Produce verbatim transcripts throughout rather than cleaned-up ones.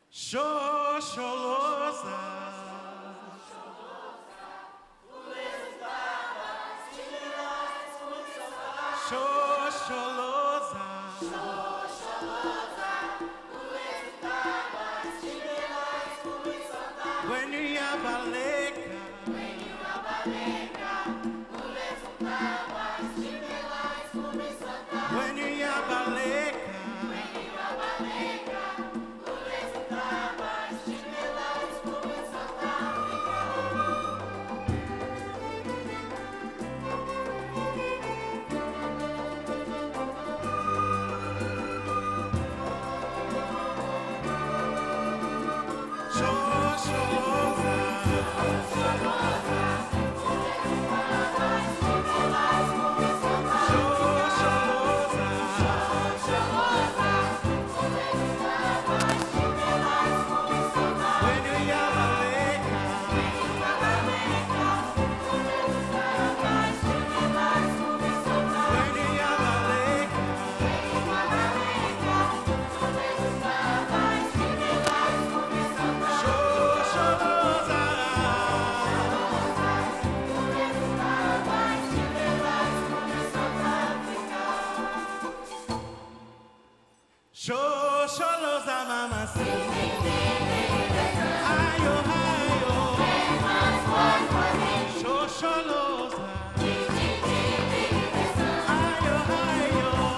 Xoxolosa. Xoxolosa. When you have a lake, when you have a lake, when you have a lake, Xoxolosa, mamacita. Ai, oh, ai, oh. Xoxolosa. Ai, oh, ai, oh.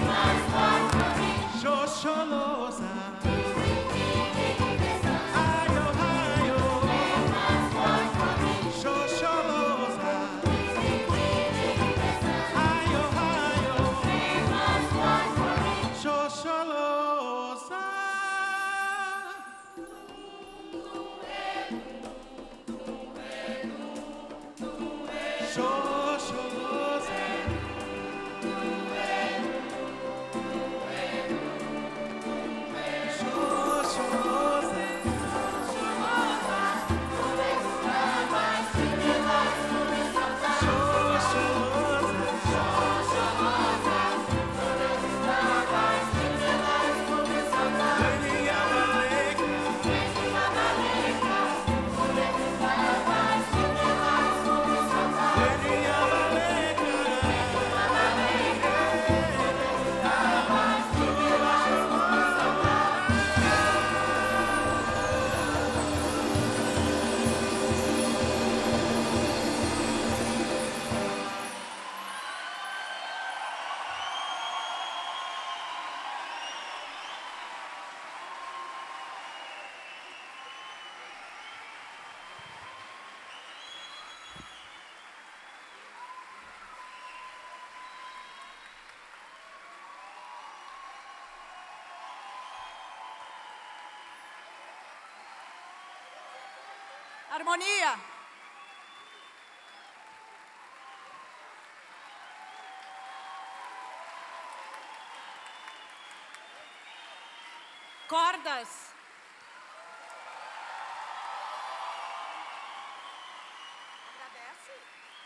Xoxolosa. Ai, oh, ai, oh. Xoxolosa. Ai, oh, ai, oh. Xoxolosa. Xoxolosa. Xoxolosa. Harmonia. Cordas. Agradece.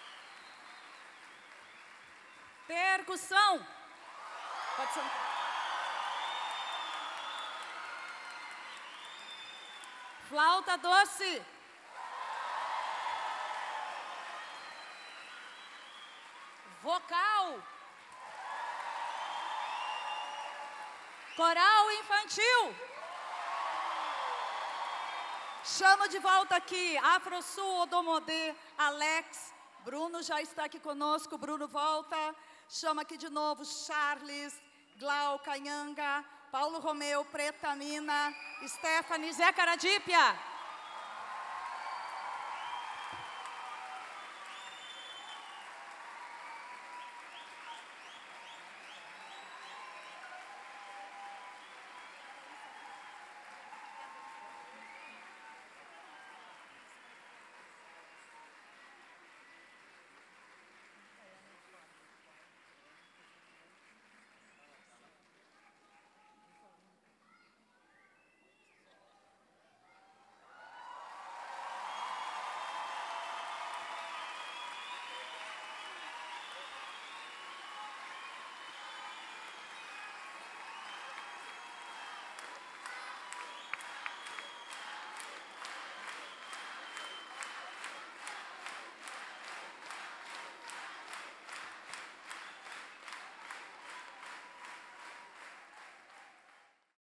Percussão. Pode sentar. Flauta doce. Vocal. Coral infantil. Chamo de volta aqui Afrosul, Odomodê, Alex. Bruno já está aqui conosco. Bruno volta. Chama aqui de novo Charles, Glauca, Nhanga, Paulo Romeu, Preta Mina, Stephanie, Zé Caradípia.